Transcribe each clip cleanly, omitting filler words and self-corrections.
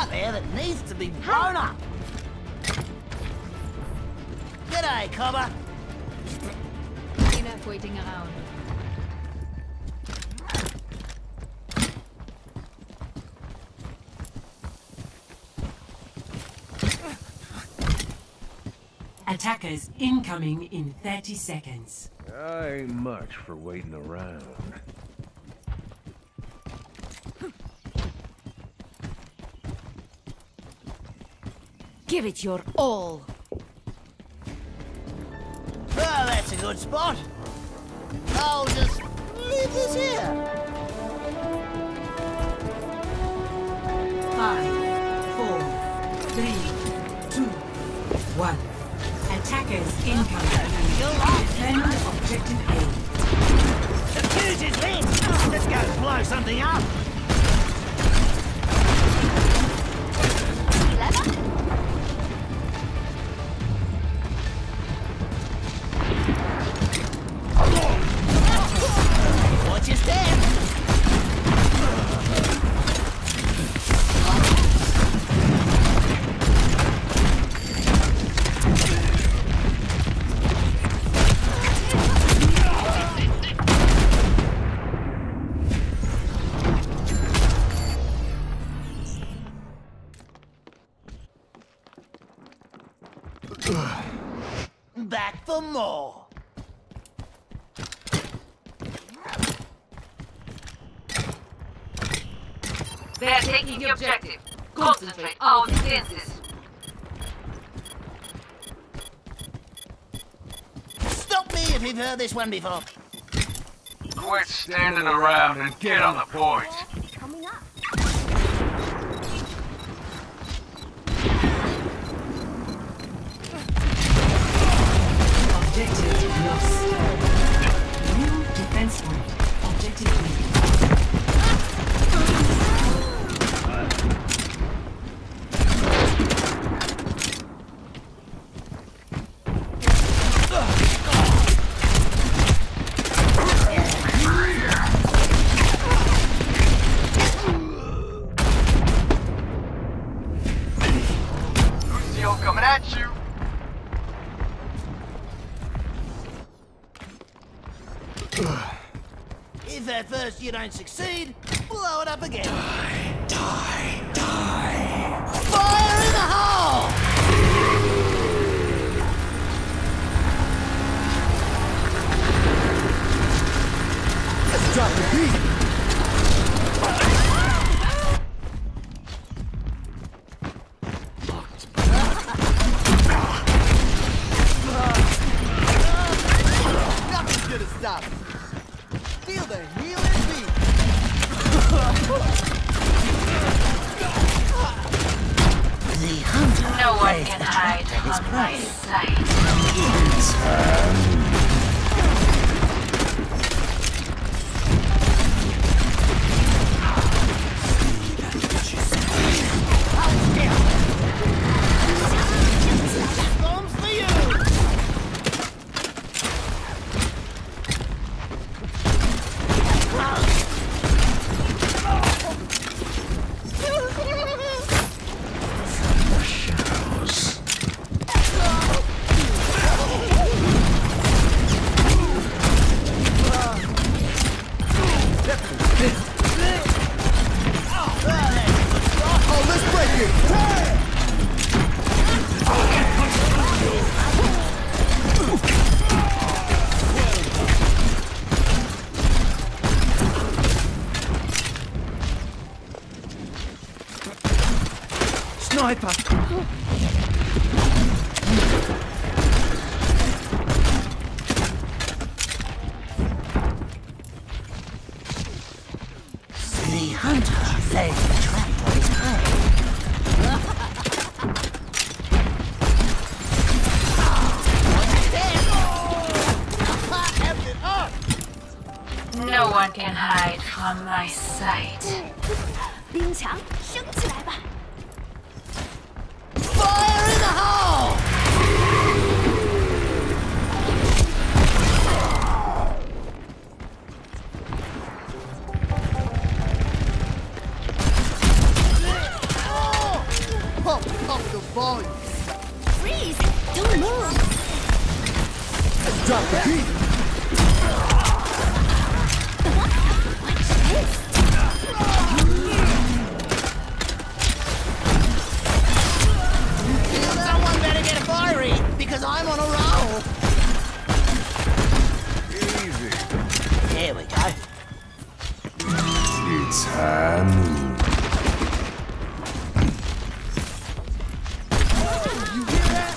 out there that needs to be blown up. G'day, cobber. Enough waiting around. Attackers incoming in 30 seconds. I ain't much for waiting around. Give it your all. Well, that's a good spot. I'll just leave this here. 5, 4, 3, 2, 1. Attackers incoming. Defend objective A. The fuse is lit. Let's go blow something up. Watch your step. Back for more. They are taking the objective. Concentrate our defenses. Stop me if you've heard this one before. Quit standing around and get on the point. Coming up. Objective lost. New defense point. Objective win. Lucio coming at you. If at first you don't succeed, blow it up again. Die. Fire in the hole! Let's drop the beat. Nothing's gonna stop us. Feel the healing beat. The hunter. No one can hide from my sight. Bombs for you. Oh, let's break it. Sniper. The hunter lays the trap for his prey. No one can hide from my sight. 冰墙升起来吧。 Fire in the hole! Oh! off the volume. Freeze! Don't move! Let's drop the beat. What's this? Someone better get fiery, because I'm on a roll. Easy. Here we go. It's high noon. You hear that?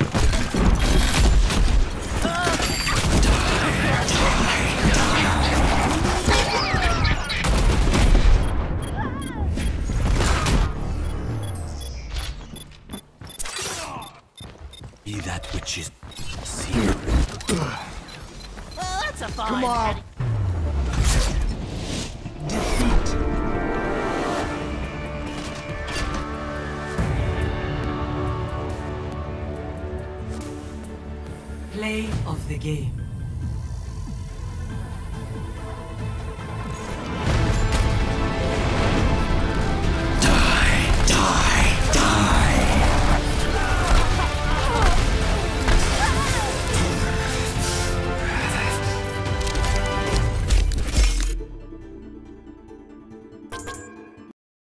Be that which is sealed. Well, that's a fine. Come on. Defeat. Play of the game.